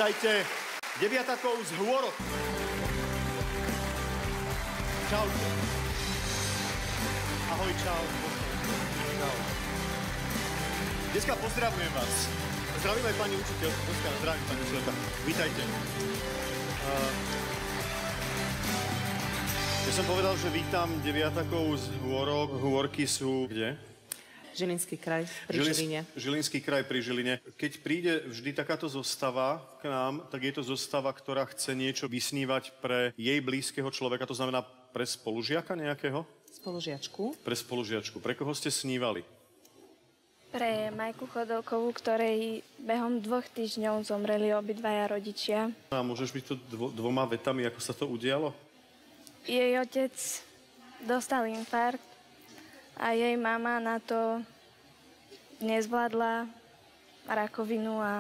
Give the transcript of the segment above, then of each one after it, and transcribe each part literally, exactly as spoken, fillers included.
Vítajte deviatakov z Hôrok. Čaute. Ahoj, čau. Čau. Dneska pozdravujem vás. Zdravím aj pani učiteľka. Dneska zdravím pani učiteľka. Vítajte. Uh, ja som povedal, že vítam deviatakov z Hôrok. Hôrky sú kde? Žilinský kraj pri Žilins- Žiline. Žilinský kraj pri Žiline. Keď príde vždy takáto zostava k nám, tak je to zostava, ktorá chce niečo vysnívať pre jej blízkeho človeka, to znamená pre spolužiaka nejakého? Spolužiačku. Pre spolužiačku. Pre koho ste snívali? Pre Majku Chodolkovú, ktorej behom dvoch týždňov zomreli obidvaja rodičia. A môžeš byť to dvo- dvoma vetami, ako sa to udialo? Jej otec dostal infarkt a jej mama na to nezvládla rakovinu a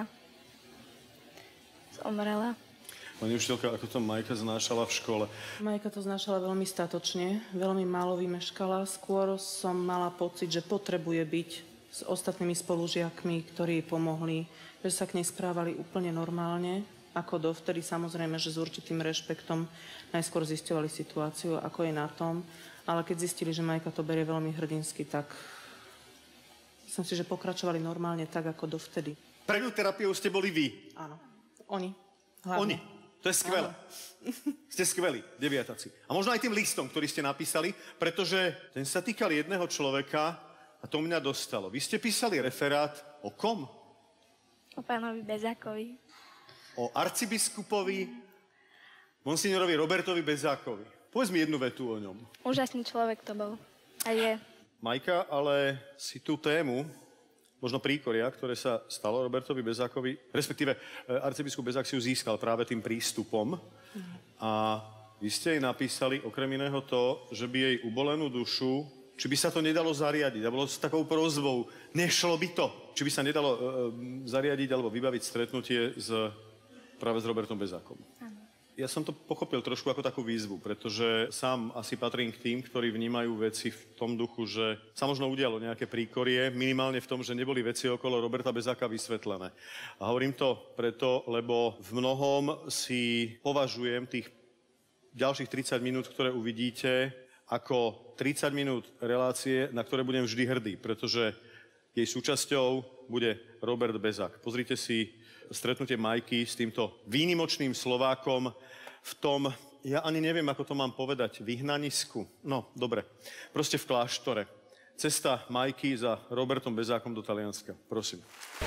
zomrela. Pani učiteľka, ako to Majka znášala v škole? Majka to znášala veľmi statočne, veľmi málo vymeškala. Skôr som mala pocit, že potrebuje byť s ostatnými spolužiakmi, ktorí jej pomohli, že sa k nej správali úplne normálne, ako dovtedy, samozrejme, že s určitým rešpektom najskôr zisťovali situáciu, ako je na tom. Ale keď zistili, že Majka to berie veľmi hrdinsky, tak myslím si, že pokračovali normálne tak, ako dovtedy. Pre ňu terapiou ste boli vy? Áno. Oni. Hlavne. Oni. To je skvelé. Ste skvelí, deviataci. A možno aj tým listom, ktorý ste napísali, pretože ten sa týkal jedného človeka a to mňa dostalo. Vy ste písali referát o kom? O pánovi Bezákovi. O arcibiskupovi monsignorovi Robertovi Bezákovi. Povedz mi jednu vetu o ňom. Úžasný človek to bol. A je. Majka, ale si tú tému, možno príkoria, ktoré sa stalo Robertovi Bezákovi, respektíve arcibiskup Bezák si ju získal práve tým prístupom. Mm. A vy ste jej napísali okrem iného to, že by jej ubolenú dušu, či by sa to nedalo zariadiť, a bolo s takou prosbou, nešlo by to, či by sa nedalo e, zariadiť alebo vybaviť stretnutie s, práve s Robertom Bezákom. Mm. Ja som to pochopil trošku ako takú výzvu, pretože sám asi patrím k tým, ktorí vnímajú veci v tom duchu, že sa možno udialo nejaké príkorie, minimálne v tom, že neboli veci okolo Roberta Bezáka vysvetlené. A hovorím to preto, lebo v mnohom si považujem tých ďalších tridsať minút, ktoré uvidíte, ako tridsať minút relácie, na ktoré budem vždy hrdý, pretože jej súčasťou bude Robert Bezák. Pozrite si stretnutie Majky s týmto výnimočným Slovákom v tom, ja ani neviem, ako to mám povedať, vyhnanisku. No, dobre. Proste v kláštore. Cesta Majky za Robertom Bezákom do Talianska. Prosím.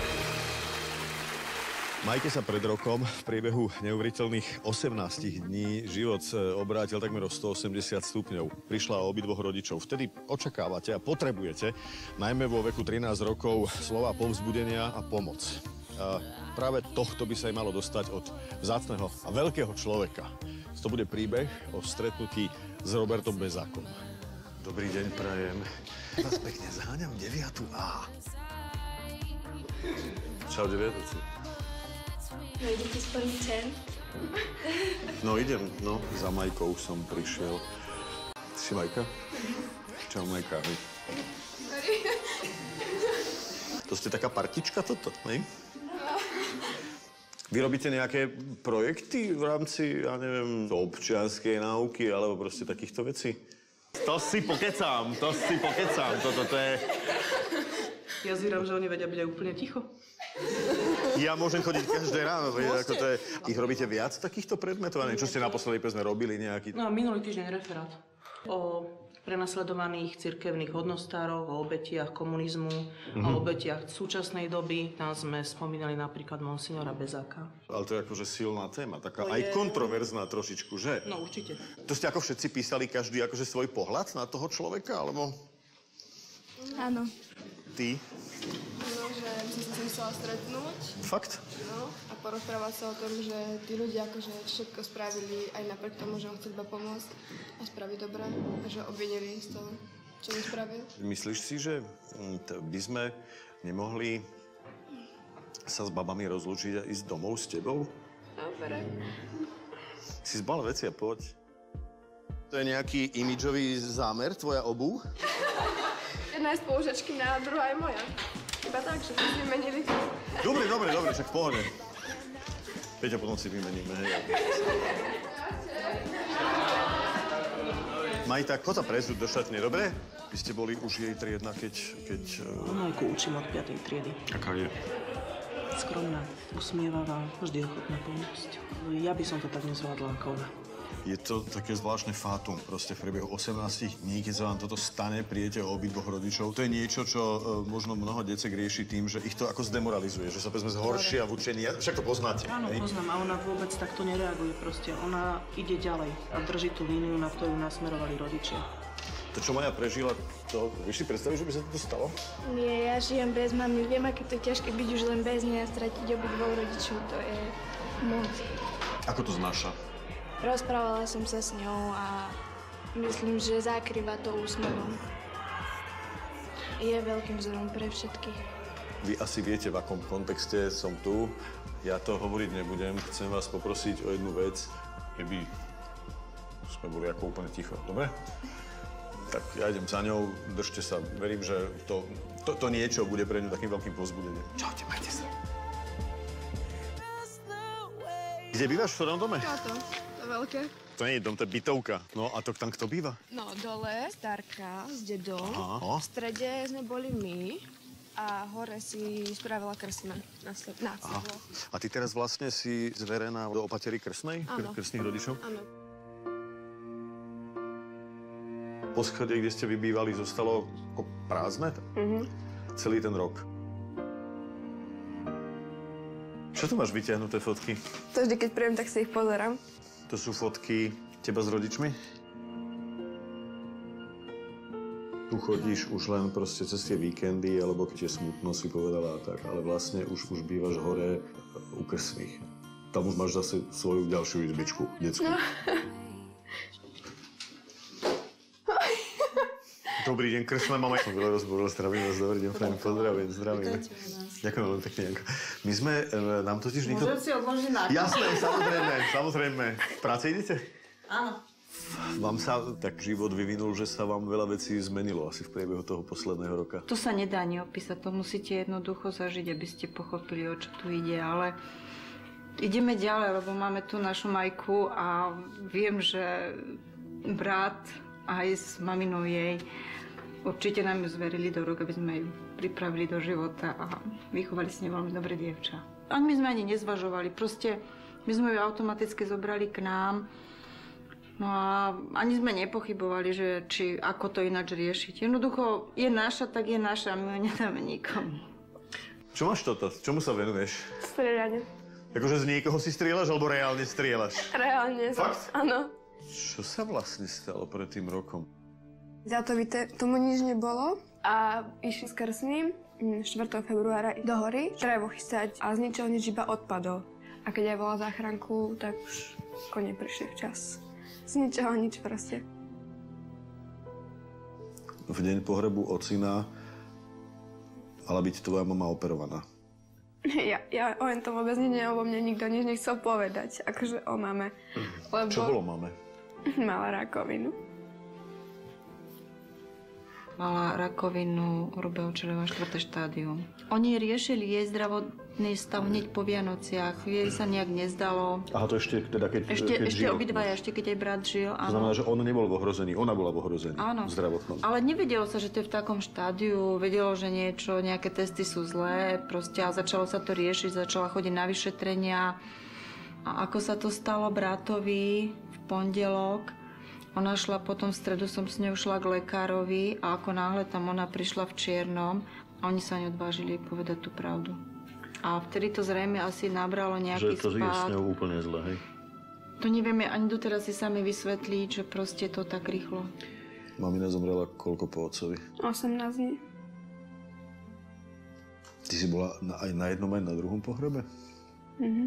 Majke sa pred rokom v priebehu neuveriteľných osemnásť dní život obrátil takmer o stoosemdesiat stupňov. Prišla o obidvoch rodičov. Vtedy očakávate a potrebujete, najmä vo veku trinásť rokov, slova povzbudenia a pomoc. A práve tohto by sa aj malo dostať od vzácneho a veľkého človeka. To bude príbeh o stretnutí s Robertom Bezákom. Dobrý deň, prajem. Vás pekne zháňam deviatu A. Čau, deviataci. No idete splniť sen? No idem, no. Za Majkou som prišiel. Ty si Majka? Čau, Majka. To ste taká partička toto, hej? Vy robíte nejaké projekty v rámci, ja neviem, občianskej náuky alebo proste takýchto vecí? To si pokecám, to si pokecám, toto to je... Ja zvíram, že oni vedia byť aj úplne ticho. Ja môžem chodiť každé ráno, veď, ako to je... Ich robíte viac takýchto predmetov? Čo ste naposledy, sme robili nejaký... No, minulý týždeň referát o prenasledovaných cirkevných hodnostároch, o obetiach komunizmu, mm-hmm. o obetiach súčasnej doby. Tam sme spomínali napríklad monsignora Bezáka. Ale to je akože silná téma, taká to aj je... kontroverzná trošičku, že? No, určite. To ste ako všetci písali každý akože svoj pohľad na toho človeka, alebo... Áno. Ty? No, že by som sa musela stretnúť. Fakt? No, a porozprávať sa o tom, že tí ľudia akože všetko spravili aj napriek tomu, že on chce iba pomôcť a spraviť dobre, a že obvinili z toho, čo nespravil. Myslíš si, že by sme nemohli sa s babami rozlúčiť a ísť domov s tebou? Dobre. Si zbal veci a poď. To je nejaký imidžový zámer, tvoja obuv? Jedna je spolužačkina a druhá je moja. Iba tak, že sme vymenili. Dobre, dobre, dobre, však v pohode. Peťa, potom si vymeníme, hej. Majta, chod sa prezúť do šatne, dobre? Vy ste boli už jej triedna, keď... keď uh... Majku učím od piatej triedy. Aká je? Skromná, usmievavá, vždy ochotná pomôcť. Ja by som to tak nezvládla ako ona. Je to také zvláštne fátum, proste v priebehu osemnástich dní, keď sa vám toto stane, prídete o obidvoch rodičov. To je niečo, čo uh, možno mnoho decek rieši tým, že ich to ako zdemoralizuje, že sa povedzme zhoršia v učení. Však to poznáte. Áno, hej? poznám a ona vôbec takto nereaguje proste. Ona ide ďalej a drží tú líniu, na ktorú nasmerovali rodičia. To, čo Maja prežila, to vieš si predstaviť, že by sa to stalo? Nie, ja žijem bez mamy. Viem, aké to je ťažké byť už len bez nej a stratiť obidvoch rodičov. To je moc. Ako to znáša? Rozprávala som sa s ňou a myslím, že zakrýva to úsmevom. Je veľkým vzorom pre všetkých. Vy asi viete, v akom kontexte som tu. Ja to hovoriť nebudem. Chcem vás poprosiť o jednu vec, keby sme boli ako úplne ticho. Dobre? Tak ja idem za ňou, držte sa. Verím, že to, to, to niečo bude pre ňu takým veľkým povzbudením. Čaute, majte sa. Kde bývaš? V ktorom dome? Táto, to veľké. To nie je dom, to je bytovka. No a to tam kto býva? No, dole starka s dedom. Aha. V strede sme boli my a hore si spravila krstné na sedlo. A ty teraz vlastne si zverená do opatery krstnej? Áno. Krstných rodičov? Áno. Poschodie, kde ste vybývali, zostalo ako prázdne? Mhm. Celý ten rok. Čo tu máš vyťahnuté fotky? To vždy, keď príjem, tak si ich pozerám. To sú fotky teba s rodičmi? Tu chodíš už len proste cez tie víkendy, alebo keď je smutno, si povedala a tak, ale vlastne už, už bývaš hore u krstných. Tam už máš zase svoju ďalšiu izbičku, detskú. No. Dobrý deň, krstná mama. Som veľa rozboril, zdravím vás, dobrý deň, fajn, pozdravím, zdravím. Ďakujem veľmi pekne, Janka. My sme, e, nám totiž nikto... Môžem si odložiť náklad. Jasné, samozrejme, samozrejme. V práci idete? Áno. Vám sa tak život vyvinul, že sa vám veľa vecí zmenilo asi v priebehu toho posledného roka. To sa nedá ani opísať, to musíte jednoducho zažiť, aby ste pochopili, o čo tu ide, ale ideme ďalej, lebo máme tu našu Majku a viem, že brat aj s maminou jej určite nám ju zverili do rúk, aby sme ju pripravili do života a vychovali s nej veľmi dobré dievča. Ani my sme ani nezvažovali, proste my sme ju automaticky zobrali k nám. No a ani sme nepochybovali, že či ako to ináč riešiť. Jednoducho je naša, tak je naša, my ju nedáme nikomu. Čo máš toto? Čomu sa venuješ? Strieľanie. Akože z niekoho si strieľaš, alebo reálne strieľaš? Reálne. Fakt? Áno. Čo sa vlastne stalo pred tým rokom? Zjatovité tomu nič nebolo a išli s krstným štvrtého februára do hory, drevo chystať a z ničoho nič iba odpadol. A keď aj volala záchranku, tak už kone prišli včas. Z ničoho nič proste. V deň pohrebu ocina mala byť tvoja mama operovaná. Ja, ja o tom vôbec nie, lebo mne nikto nič nechcel povedať, akože o mame. Lebo Čo bolo mame? mala rakovinu. Mala rakovinu hrubého čreva, štvrté štádium. Oni riešili jej zdravotný stav hneď po Vianociach. Jej sa nejak nezdalo. Aha, to ešte teda keď, Ešte, keď ešte žil. obidvaja, ešte keď aj brat žil, To áno. znamená, že on nebol v ohrození, ona bola v ohrození. Áno. Zdravotnom. Ale nevedelo sa, že to je v takom štádiu. Vedelo, že niečo, nejaké testy sú zlé. Proste a začalo sa to riešiť, začala chodiť na vyšetrenia. A ako sa to stalo bratovi v pondelok, ona šla potom v stredu, som s ňou šla k lekárovi a ako náhle tam ona prišla v čiernom a oni sa neodvážili povedať tú pravdu. A vtedy to zrejme asi nabralo nejaký Že to je s spád. ňou úplne zle, hej? To nevieme ani doteraz si sami vysvetliť, že proste to tak rýchlo. Mamina zomrela koľko po otcovi? osemnásť dní. Ty si bola na, aj na jednom, aj na druhom pohrebe? Mhm.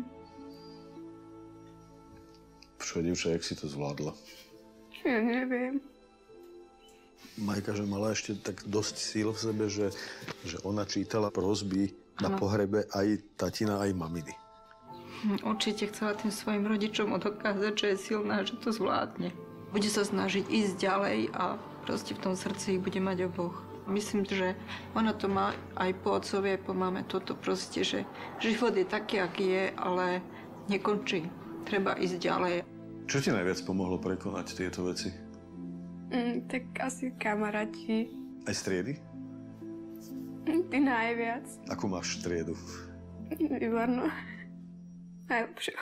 Čo, dievča, jak si to zvládla? Ja neviem. Majka, že mala ešte tak dosť síl v sebe, že, že ona čítala prosby na Áno. pohrebe aj tatina, aj maminy. Hm, Určite chcela tým svojim rodičom dokázať, že je silná, že to zvládne. Bude sa snažiť ísť ďalej a proste v tom srdci ich bude mať oboch. Myslím, že ona to má aj po otcovi, aj po mame toto proste, že život je taký, aký je, ale nekončí. Treba ísť ďalej. Čo ti najviac pomohlo prekonať tieto veci? Mm, tak asi kamaráti. Aj striedy? Mm, ty najviac. Akú máš striedu? Výbornú. Najlepšiu.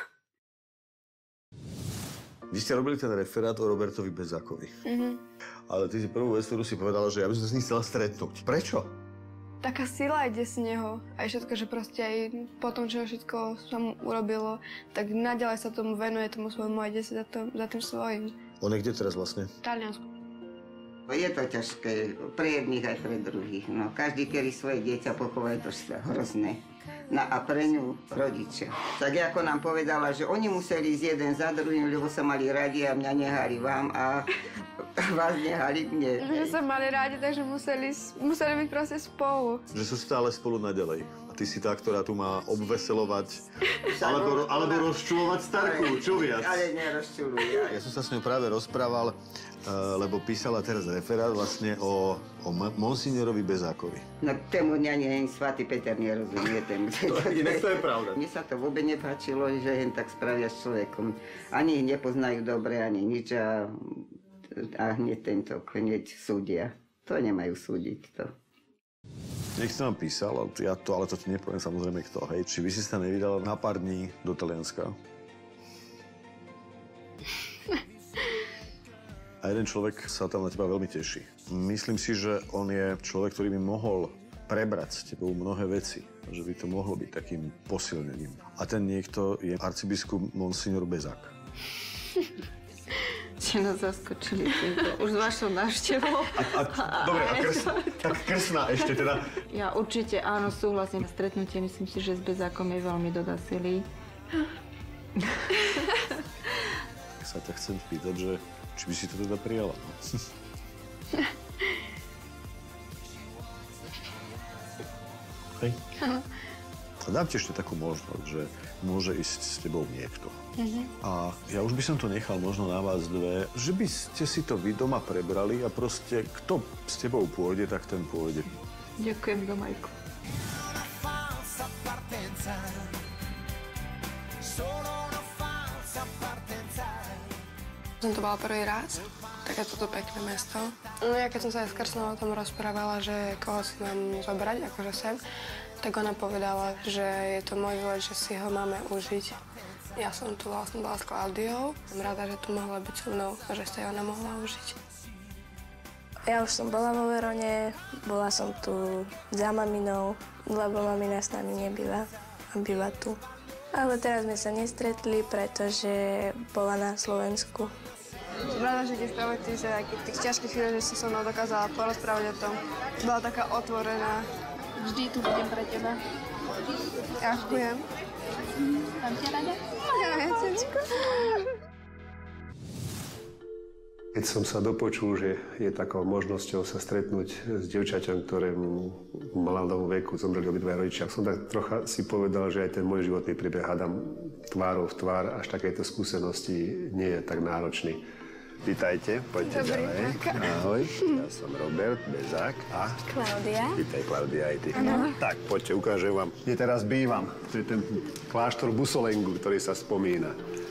Vy ste robili ten referát o Robertovi Bezákovi. Mm-hmm. Ale ty si prvú vec, ktorú si povedala, že ja by som sa s ním chcela stretnúť. Prečo? Taká sila ide z neho. Aj všetko, že proste aj po tom, čo všetko sa mu urobilo, tak naďalej sa tomu venuje, tomu svojmu, a ide si za, to, za tým svojím. On je kde teraz vlastne? V Taliansku. Je to ťažké pre jedných aj pre druhých. No, každý, kedy svoje dieťa pochová, je to hrozné. No a pre ňu rodičia. Tak ako nám povedala, že oni museli ísť jeden za druhým, lebo sa mali radi a mňa nehali vám a vás nehali mne. Že sa mali radi, takže museli, museli byť proste spolu. Že sú stále spolu naďalej. A ty si tá, ktorá tu má obveselovať, alebo, alebo rozčulovať starku, čo viac? Ale nerozčuluje. Ja som sa s ňou práve rozprával, lebo písala teraz referát vlastne o, o monsignorovi Bezákovi. No tému dňa nie, svätý Peter nerozumie tému. Inak to je pravda. Mne sa to vôbec nepáčilo, že hen tak spravia s človekom. Ani ich nepoznajú dobre, ani nič a, a hneď tento, hneď súdia. To nemajú súdiť, to. Niekto nám písal, ja to, ale to ti nepoviem samozrejme kto, hej. Či by si sa nevydala na pár dní do Talianska? A jeden človek sa tam na teba veľmi teší. Myslím si, že on je človek, ktorý by mohol prebrať s tebou mnohé veci. Že by to mohlo byť takým posilnením. A ten niekto je arcibiskup monsignor Bezák. Ste nás zaskočili týmto. Už s vašou návštevou. Dobre, a krs, tak krsná ešte teda. Ja určite áno, súhlasím. Stretnutie, myslím si, že s Bezákom je veľmi dodá sily. Sa ťa chcem spýtať, že či by si to teda prijala? No? Hej. Dám ti ešte takú možnosť, že môže ísť s tebou niekto. Mm-hmm. A ja už by som to nechal možno na vás dve, že by ste si to vy doma prebrali a proste kto s tebou pôjde, tak ten pôjde. Ďakujem za Majku. Som to bola prvý raz, také toto pekné mesto. No ja keď som sa aj s Krsnou o tom rozprávala, že koho si mám zobrať, akože sem, tak ona povedala, že je to môj výlet, že si ho máme užiť. Ja som tu vlastne bola s Klaudiou. Som rada, že tu mohla byť so mnou a že sa ona mohla užiť. Ja už som bola vo Verone, bola som tu za maminou, lebo mamina s nami nebýva a býva tu. Ale teraz sme sa nestretli, pretože bola na Slovensku. Som rada, že ti stále ty, že aj tých ťažkých chvíľ, že si so mnou dokázala porozprávať o tom. Bola taká otvorená. Vždy tu budem pre teba. Ďakujem. Mám ťa rada? Keď som sa dopočul, že je takou možnosťou sa stretnúť s dievčaťom, ktorému v mladom veku zomreli obidvaja rodičia, som tak trocha si povedal, že aj ten môj životný príbeh hádam tvárou v tvár, až takéto skúsenosti nie je tak náročný. Vítajte, poďte Dobrý, ďalej. taká. Ahoj, ja som Robert Bezák a... Klaudia. Vítaj, Klaudia, aj ty. Ano. Tak, poďte, ukážem vám, kde teraz bývam. To je ten kláštor Busolengu, ktorý sa spomína.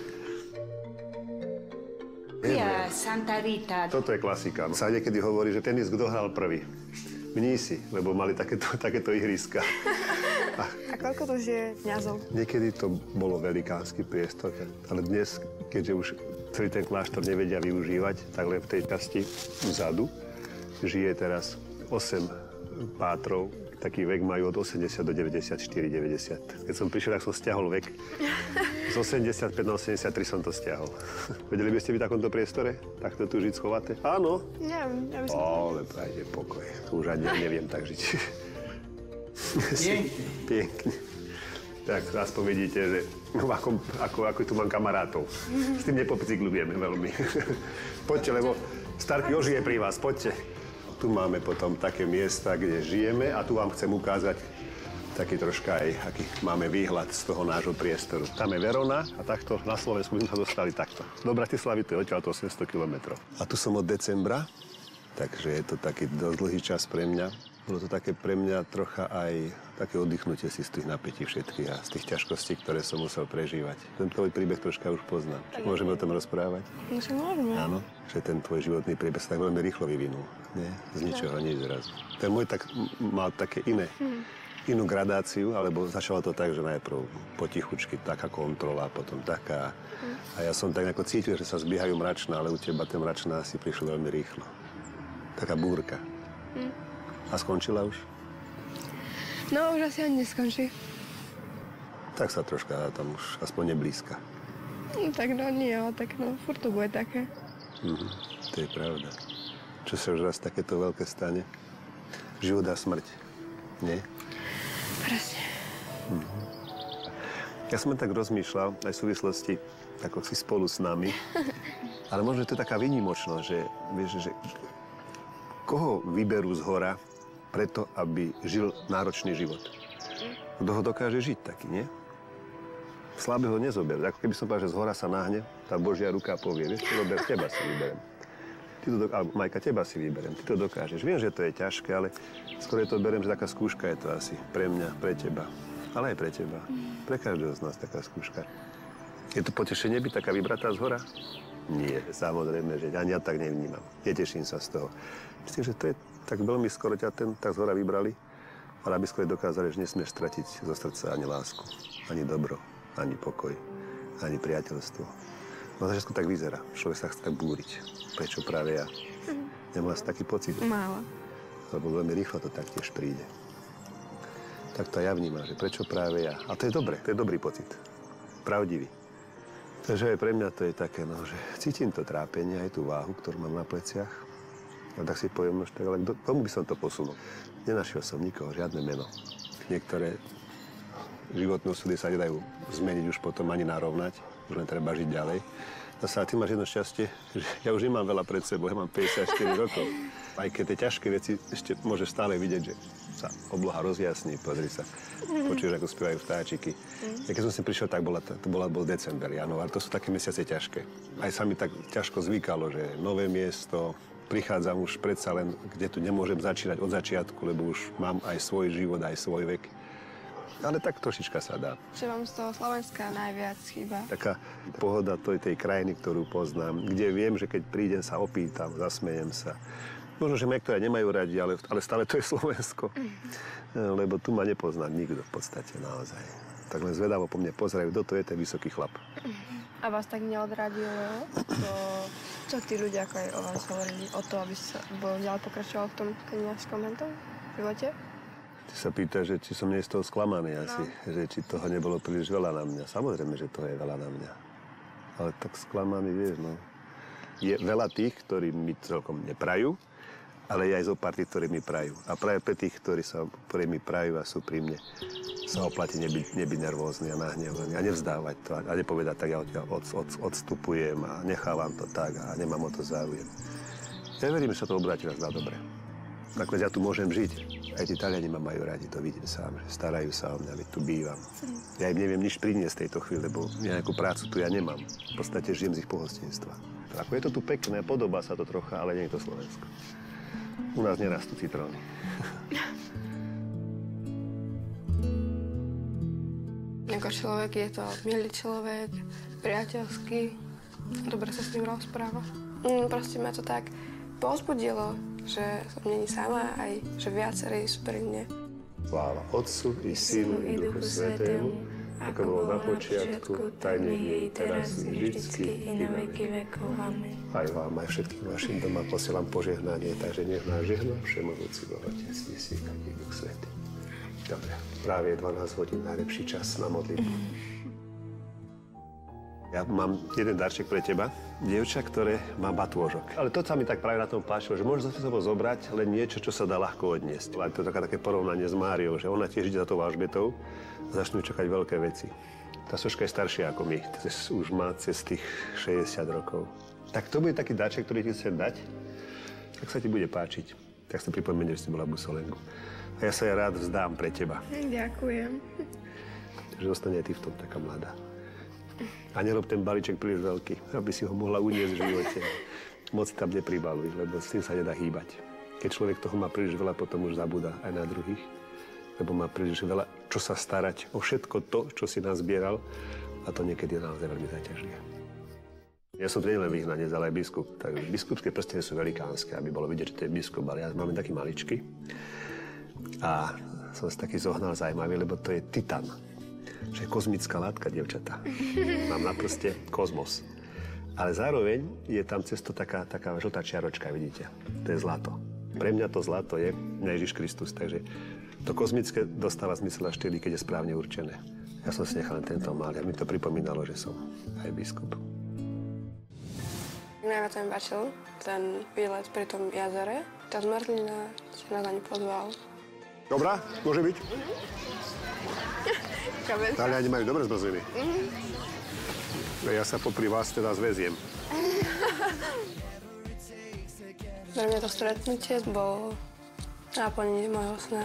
Ja, Santa Rita. Toto je klasika. Sa niekedy hovorí, že tenis kto hral prvý? Mnísi, lebo mali takéto, takéto ihriska. A koľko tu žije kňazov? Niekedy to bolo velikánsky priestor, ale dnes, keďže už celý ten kláštor nevedia využívať, tak len v tej časti vzadu žije teraz osem pátrov. Taký vek majú od osemdesiat do deväťdesiatštyri deväťdesiat. Keď som prišiel, tak som stiahol vek. Z osemdesiatpäť na osemdesiattri som to stiahol. Vedeli by ste byť v takomto priestore? Takto tu žiť schovaté? Áno. Neviem, ja by som... Ale prajde pokoj. Tu už ani ja neviem tak žiť. Piękne. Piękne. Tak aspoň vidíte, že ako, ako, ako tu mám kamarátov. S tým nepopcyklujeme veľmi. Poďte, lebo Starky ožije pri vás, poďte. Tu máme potom také miesta, kde žijeme a tu vám chcem ukázať taký troška aj, aký máme výhľad z toho nášho priestoru. Tam je Verona a takto na Slovensku by sme sa dostali takto. Do Bratislavy to je odtiaľto osemsto kilometrov. A tu som od decembra, takže je to taký dosť dlhý čas pre mňa. Bolo to také pre mňa trocha aj také oddychnutie si z tých napätí všetkých a z tých ťažkostí, ktoré som musel prežívať. Ten tvoj príbeh troška už poznám. Môžeme o tom rozprávať? Myslím, môžeme. Áno, že ten tvoj životný príbeh sa tak veľmi rýchlo vyvinul. Nie? Z ničoho, nič zrazu. Ten môj tak mal také iné, hmm. inú gradáciu, alebo začalo to tak, že najprv potichučky taká kontrola, potom taká. Hmm. A ja som tak ako cítil, že sa zbiehajú mračná, ale u teba ten mračná si prišlo veľmi rýchlo. Taká búrka. Hmm. A skončila už? No, už asi ani neskončí. Tak sa troška tam už aspoň neblízka. No, tak no nie, ale tak no, furt to bude také. Mhm, to je pravda. Čo sa už raz takéto veľké stane? Život a smrť, nie? Presne. Mhm. Ja som tak rozmýšľal aj v súvislosti, ako si spolu s nami, ale možno to je taká výnimočnosť, že, vieš, že koho vyberú zhora preto, aby žil náročný život. Kto ho dokáže žiť taký, nie? Slabého nezober. Ako keby som povedal, že zhora sa náhne, tá Božia ruka povie, vieš, čo dober, teba si vyberem. Ty to do... Alebo Majka, teba si vyberem, ty to dokážeš. Viem, že to je ťažké, ale skôr to beriem, že taká skúška je to asi pre mňa, pre teba. Ale aj pre teba. Pre každého z nás taká skúška. Je to potešenie byť taká vybratá zhora? Nie, samozrejme, že ani ja tak nevnímam. Neteším sa z toho. Myslím, že to je tak veľmi skoro ťa ten tak zhora vybrali, ale aby skôr dokázali, že nesmieš stratiť zo srdca ani lásku, ani dobro, ani pokoj, ani priateľstvo. No na začiatku tak vyzerá. Človek sa chce tak búriť. Prečo práve ja? Nemala si taký pocit? Mála. Lebo veľmi rýchlo to taktiež príde. Tak to ja vnímam, že prečo práve ja? A to je dobre, to je dobrý pocit. Pravdivý. Takže aj pre mňa to je také, no, že cítim to trápenie, aj tú váhu, ktorú mám na pleciach. A tak si poviem, že tak, ale kdo, komu by som to posunul? Nenašiel som nikoho, žiadne meno. Niektoré životné osudy sa nedajú zmeniť už potom ani narovnať, už len treba žiť ďalej. Zase, ty máš jedno šťastie, že ja už nemám veľa pred sebou, ja mám päťdesiatštyri rokov. Aj keď tie ťažké veci ešte môžeš stále vidieť, že sa obloha rozjasní, pozri sa, počuješ, ako spievajú vtáčiky. Ja keď som si prišiel, tak bola, to bola, bol december, január, to sú také mesiace ťažké. Aj sa mi tak ťažko zvykalo, že nové miesto, prichádzam už predsa len, kde tu nemôžem začínať od začiatku, lebo už mám aj svoj život, aj svoj vek. Ale tak trošička sa dá. Čo vám z toho Slovenska najviac chýba? Taká pohoda tej, tej krajiny, ktorú poznám, kde viem, že keď prídem, sa opýtam, zasmejem sa. Možno, že ma niektoré nemajú radi, ale, ale stále to je Slovensko. Mm. Lebo tu ma nepozná nikto v podstate naozaj. Tak len zvedavo po mne pozerajú, kto to je ten vysoký chlap. A vás tak neodradilo to, čo tí ľudia ako aj o vás hovorili, o to, aby sa bol ďalej pokračoval v tom kenianskom mentom živote? Ty sa pýtaš, že či som nie z toho sklamaný asi, no. Že či toho nebolo príliš veľa na mňa. Samozrejme, že toho je veľa na mňa. Ale tak sklamaný, vieš, no. Je veľa tých, ktorí mi celkom neprajú, ale je aj zo pár tých, ktorí mi prajú. A práve pre tých, ktorí, sa, ktorí mi prajú a sú pri mne, sa oplatí nebyť, nebyť nervózny a nahnevaný a nevzdávať to a nepovedať tak, ja od, od, odstupujem a nechávam to tak a nemám o to záujem. Ja verím, že sa to obráti raz na dobre. Nakoniec ja tu môžem žiť. Aj tí Taliani ma majú radi, to vidím sám, že starajú sa o mňa, veď tu bývam. Ja im neviem nič priniesť v tejto chvíli, lebo nejakú prácu tu ja nemám. V podstate žijem z ich pohostinstva. Ako je to tu pekné, podobá sa to trocha, ale nie je to Slovensko. U nás nerastú citróny. Ako človek je to milý človek, priateľský, dobre sa s ním rozpráva. Mm, proste ma to tak povzbudilo, že som není sama, aj že viacerí sú pri mne. Sláva Otcu i Synu i Duchu Svätému, ako bolo na počiatku, tak nech je i teraz i vždycky i na veky vekov. Amen. Aj vám, aj všetkým vašim doma posielam požehnanie, takže nech nás žehná všemohúci Boh Otec i Syn i Duch Svätý. Dobre, práve je dvanásť hodín, najlepší čas na modlitbu. Ja mám jeden darček pre teba, dievča, ktoré má batôžok. Ale to sa mi tak práve na tom páčilo, že môžeš za sebou zobrať len niečo, čo sa dá ľahko odniesť. Ale to je také, také porovnanie s Máriou, že ona tiež ide za tou Alžbetou a začnú čakať veľké veci. Tá soška je staršia ako my, už má cez tých šesťdesiat rokov. Tak to bude taký darček, ktorý ti chcem dať, tak sa ti bude páčiť. Tak si pripomenie, že si bola Busolenku. A ja sa ja rád vzdám pre teba. Ďakujem. Takže zostane ty v tom taká mladá. A nerob ten balíček príliš veľký, aby si ho mohla uniesť v živote. Moc tam nepribaluj, lebo s tým sa nedá hýbať. Keď človek toho má príliš veľa, potom už zabúda aj na druhých, lebo má príliš veľa, čo sa starať o všetko to, čo si nazbieral, a to niekedy je naozaj veľmi zaťažlivé. Ja som nielen vyhnanec, ale aj biskup. Tak biskupské prstenie sú velikánske, aby bolo vidieť, že to je biskup, ale ja mám taký maličký. A som si taký zohnal zaujímavý, lebo to je titan. Že je kozmická látka, dievčatá. Mám na prste kozmos. Ale zároveň je tam cesto taká, taká žltá čiaročka, vidíte. To je zlato. Pre mňa to zlato je Ježiš Kristus, takže to kozmické dostáva zmysel až vtedy, keď je správne určené. Ja som si nechal len tento mal, a mi to pripomínalo, že som aj biskup. Najviac sa mi páčil ten výlet pri tom jazere. Tá zmrzlina si nás ani pozval. Dobrá, môže byť? Mm-hmm. Taliani majú dobré zmrzliny. Mm-hmm. Ja sa popri vás teda zväziem. Pre mňa to stretnutie bolo náplnením môjho sna.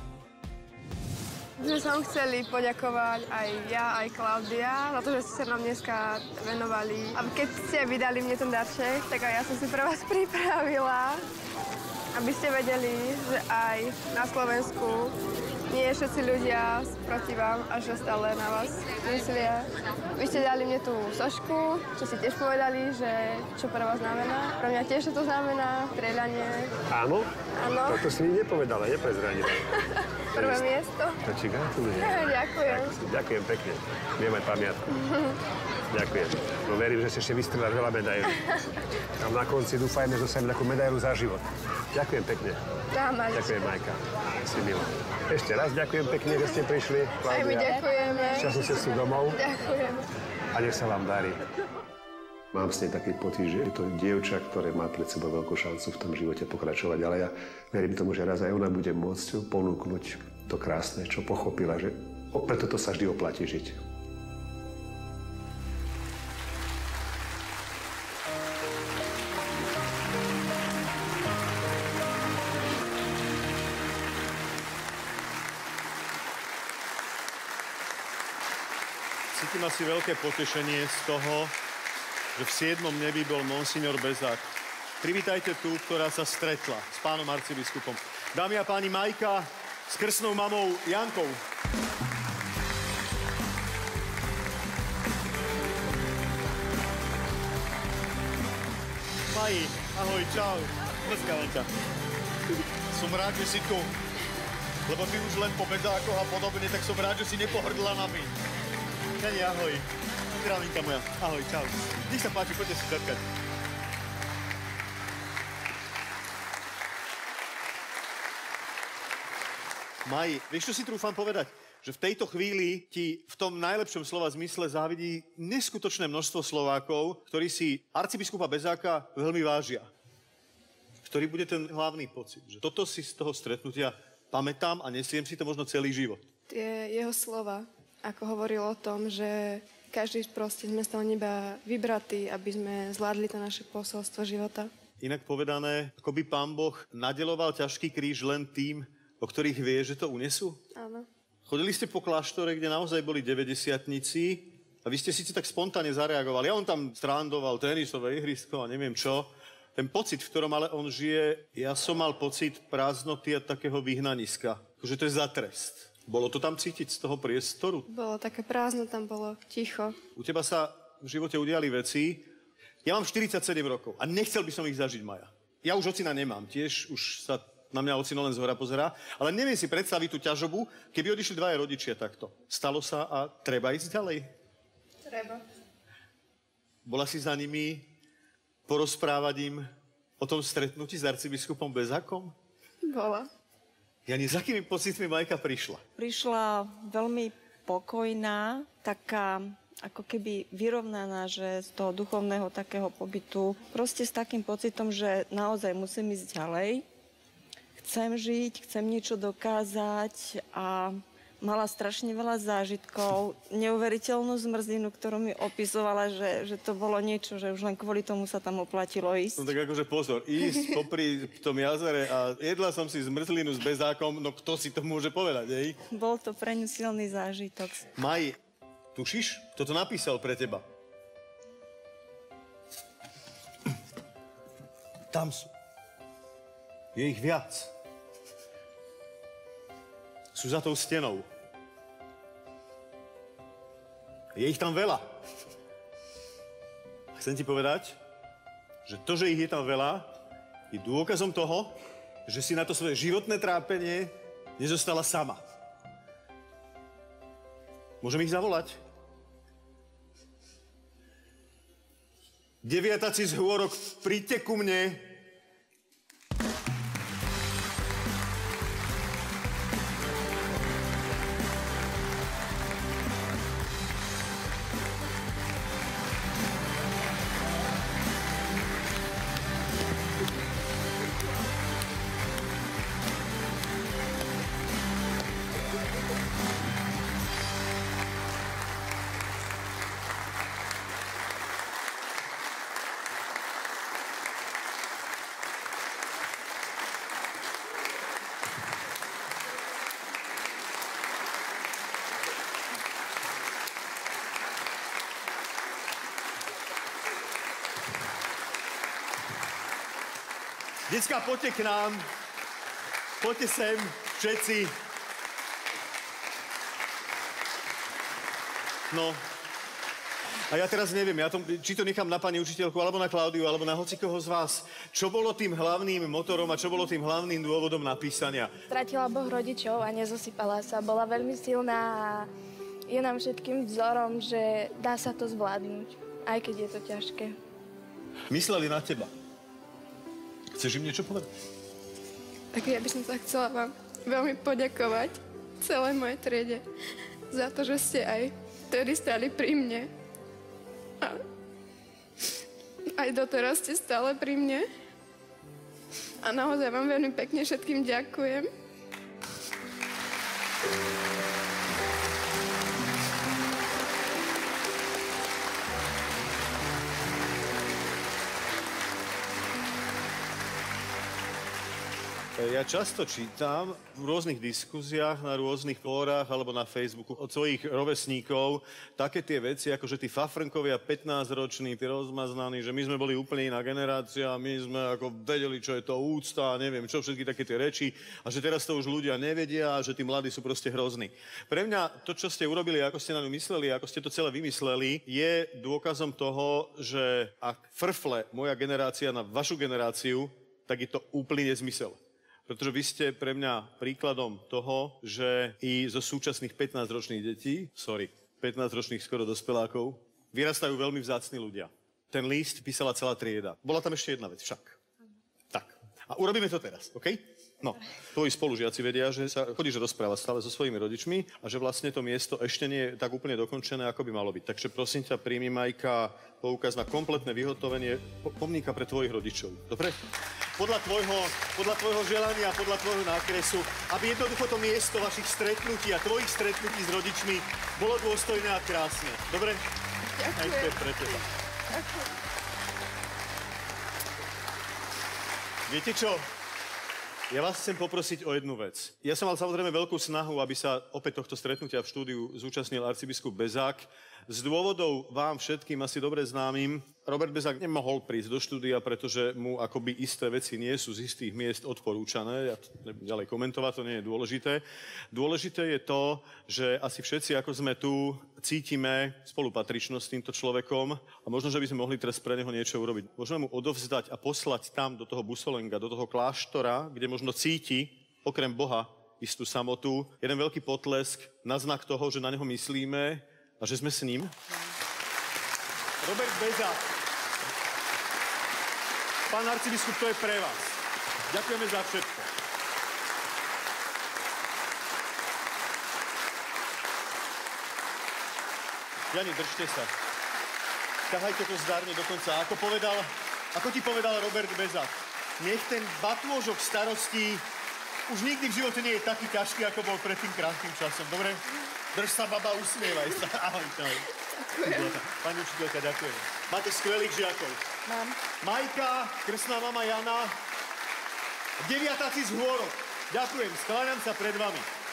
My som chceli poďakovať aj ja, aj Klaudia za to, že ste sa nám dneska venovali. A keď ste vydali mne ten darček, tak aj ja som si pre vás pripravila, aby ste vedeli, že aj na Slovensku nie všetci ľudia proti vám a že stále na vás myslia. Vy ste dali mne tú sošku, čo si tiež povedali, že čo pre vás znamená. Pre mňa tiež to znamená strieľanie. Áno? Áno. Toto si mi nepovedala, neprezradila. Prvé miesto. To ti gratulujem. Ďakujem. Ďakujem pekne. Viem aj pamiatku. Ďakujem. No verím, že si ešte vystrieľaš veľa medailí. Tam na konci dúfajme, že dostaneme takú medailu za život. Ďakujem pekne. Ďakujem, Majka. Si milá. Ešte raz ďakujem pekne, že ste prišli. Klaudia. Aj my ďakujeme. Šťastnú cestu domov. Ďakujem. A nech sa vám darí. Mám s nej taký pocit, že je to dievča, ktoré má pred sebou veľkú šancu v tom živote pokračovať, ale ja verím tomu, že raz aj ona bude môcť ponúknuť to krásne, čo pochopila, že preto to sa vždy oplatí žiť. Cítim asi veľké potešenie z toho, že v siedmom nebi bol monsignor Bezák. Privítajte tú, ktorá sa stretla s pánom arcibiskupom. Dámy a páni, Majka s krstnou mamou Jankou. Maji, ahoj, čau. Pozdravujem ťa. Som rád, že si tu. Lebo ty už len po Bezákoch a podobne, tak som rád, že si nepohrdla nami. Jani, ahoj. Zdravínka moja. Ahoj, čau. Nech sa páči, poďte si zatkať. Maji, vieš, čo si trúfam povedať? Že v tejto chvíli ti v tom najlepšom slova zmysle závidí neskutočné množstvo Slovákov, ktorí si arcibiskupa Bezáka veľmi vážia. Ktorý bude ten hlavný pocit, že toto si z toho stretnutia pamätám a nesiem si to možno celý život. Tie jeho slova, ako hovoril o tom, že každý proste sme z toho neba vybratí, aby sme zvládli to naše posolstvo života. Inak povedané, ako by pán Boh nadeľoval ťažký kríž len tým, o ktorých vie, že to unesú? Áno. Chodili ste po kláštore, kde naozaj boli deväťdesiatnici a vy ste síce tak spontánne zareagovali. A on tam strandoval tenisové ihrisko a neviem čo. Ten pocit, v ktorom ale on žije, ja som mal pocit prázdnoty a takého vyhnaniska. Že to je za trest. Bolo to tam cítiť z toho priestoru? Bolo také prázdno, tam bolo ticho. U teba sa v živote udiali veci. Ja mám štyridsaťsedem rokov a nechcel by som ich zažiť, Maja. Ja už ocina nemám, tiež už sa na mňa ocino len zhora pozerá, ale neviem si predstaviť tú ťažobu, keby odišli dvaja rodičia takto. Stalo sa a treba ísť ďalej? Treba. Bola si za nimi porozprávať im o tom stretnutí s arcibiskupom Bezákom? Bola. Jani, s akými pocitmi Majka prišla? Prišla veľmi pokojná, taká ako keby vyrovnaná, že z toho duchovného takého pobytu, proste s takým pocitom, že naozaj musím ísť ďalej. Chcem žiť, chcem niečo dokázať a mala strašne veľa zážitkov. Neuveriteľnú zmrzlinu, ktorú mi opisovala, že, že to bolo niečo, že už len kvôli tomu sa tam oplatilo ísť. No tak akože pozor, ísť popri tom jazere a jedla som si zmrzlinu s Bezákom, no kto si to môže povedať, hej? Bol to pre ňu silný zážitok. Maj, tušíš? Kto to napísal pre teba? Tam sú. Je ich viac. Sú za tou stenou. Je ich tam veľa. Chcem ti povedať, že to, že ich je tam veľa, je dôkazom toho, že si na to svoje životné trápenie nezostala sama. Môžem ich zavolať? Deviataci z hôrok, príďte ku mne. Decká, poďte k nám. Poďte sem, všetci. No. A ja teraz neviem, ja to, či to nechám na pani učiteľku, alebo na Klaudiu, alebo na hocikoho z vás. Čo bolo tým hlavným motorom a čo bolo tým hlavným dôvodom napísania? Stratila Boh rodičov a nezosypala sa. Bola veľmi silná a je nám všetkým vzorom, že dá sa to zvládnuť, aj keď je to ťažké. Mysleli na teba. Chceš im niečo povedať? Tak ja by som sa chcela vám veľmi poďakovať celej mojej triede za to, že ste aj vtedy stali pri mne. A aj doteraz ste stále pri mne. A naozaj vám veľmi pekne všetkým ďakujem. Ja často čítam v rôznych diskuziách, na rôznych fórach alebo na Facebooku od svojich rovesníkov také tie veci, ako že tí fafrnkovia pätnásťroční, tí rozmaznaní, že my sme boli úplne iná generácia, my sme ako vedeli, čo je to úcta a neviem čo, všetky také tie reči a že teraz to už ľudia nevedia a že tí mladí sú proste hrozní. Pre mňa to, čo ste urobili, ako ste na ňu mysleli, ako ste to celé vymysleli, je dôkazom toho, že ak frfle moja generácia na vašu generáciu, tak je to úplný nezmysel. Pretože vy ste pre mňa príkladom toho, že i zo súčasných pätnásťročných detí, sorry, pätnásťročných skoro dospelákov, vyrastajú veľmi vzácni ľudia. Ten list písala celá trieda. Bola tam ešte jedna vec však. Tak. A urobíme to teraz, OK? No, tvoji spolužiaci vedia, že sa chodíš rozprávať stále so svojimi rodičmi a že vlastne to miesto ešte nie je tak úplne dokončené, ako by malo byť. Takže prosím ťa, príjmi, Majka, poukaz na kompletné vyhotovenie pomníka pre tvojich rodičov. Dobre? Podľa tvojho, podľa tvojho želania, podľa tvojho nákresu, aby jednoducho to miesto vašich stretnutí a tvojich stretnutí s rodičmi bolo dôstojné a krásne. Dobre? Ďakujem. Aj to je pre teba. Ďakujem. Viete čo? Ja vás chcem poprosiť o jednu vec. Ja som mal samozrejme veľkú snahu, aby sa opäť tohto stretnutia v štúdiu zúčastnil arcibiskup Bezák. Z dôvodov vám všetkým asi dobre známym, Robert Bezák nemohol prísť do štúdia, pretože mu akoby isté veci nie sú z istých miest odporúčané. Ja to nebudem ďalej komentovať, to nie je dôležité. Dôležité je to, že asi všetci, ako sme tu, cítime spolupatričnosť s týmto človekom a možno, že by sme mohli teraz pre neho niečo urobiť. Môžeme mu odovzdať a poslať tam do toho Busolenga, do toho kláštora, kde možno cíti, okrem Boha, istú samotu, jeden veľký potlesk na znak toho, že na neho myslíme a že sme s ním. Robert Bezák. Pán arcibiskup, to je pre vás. Ďakujeme za všetko. Jani, držte sa. Ťahajte to zdárne do konca. Ako povedal, ako ti povedal Robert Bezák, nech ten batôžok starostí už nikdy v živote nie je taký ťažký, ako bol pred tým krátkym časom. Dobre? Drž sa, baba, usmievaj sa. Ahoj, ahoj. Ďakujem. Pani učiteľka, ďakujem. Máte skvelých žiakov. Mám. Majka, krstná mama Jana, deviatáci z hôrok. Ďakujem, skláňam sa pred vami.